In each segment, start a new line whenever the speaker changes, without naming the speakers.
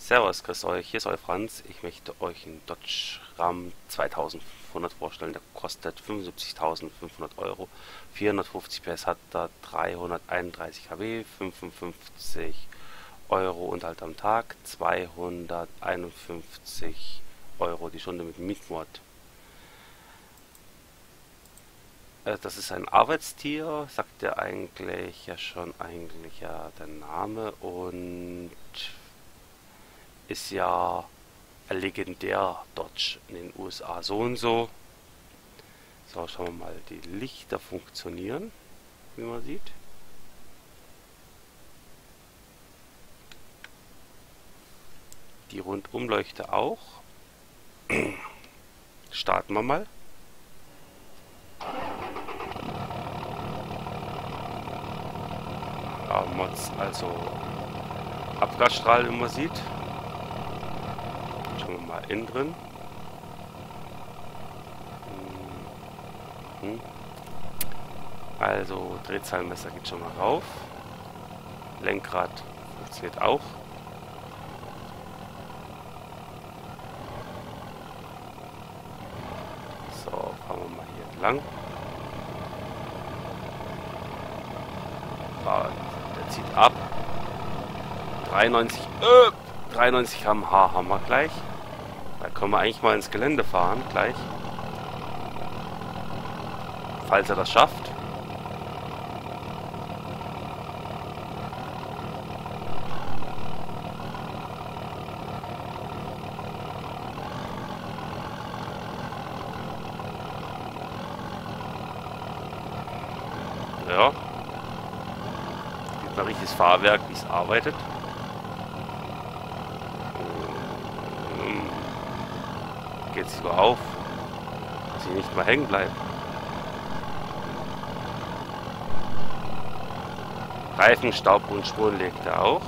Servus, grüßt euch, hier ist euer Franz. Ich möchte euch einen Dodge Ram 2500 vorstellen. Der kostet 75.500 Euro. 450 PS hat er, 331 kW, 55 Euro Unterhalt am Tag, 251 Euro die Stunde mit Mietmod. Das ist ein Arbeitstier, sagt ja eigentlich ja schon eigentlich ja der Name, und ist ja ein legendär Dodge in den USA so und so. So, schauen wir mal, die Lichter funktionieren, wie man sieht. Die Rundumleuchte auch. Starten wir mal. Ja, also Abgasstrahl, wie man sieht. Schauen wir mal innen drin. Also Drehzahlmesser geht schon mal rauf. Lenkrad funktioniert auch. So, fahren wir mal hier entlang. Der zieht ab. 93 km/h haben wir gleich. Da können wir eigentlich mal ins Gelände fahren gleich. Falls er das schafft. Ja. Gibt ein richtiges Fahrwerk, wie es arbeitet. Geht sogar auf, dass ich nicht mal hängen bleibe. Reifen, Staub und Spuren legt er auch.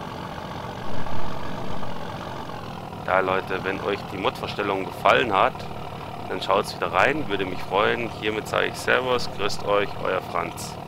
Ja Leute, wenn euch die Mod-Vorstellung gefallen hat, dann schaut wieder rein, würde mich freuen. Hiermit sage ich Servus, grüßt euch, euer Franz.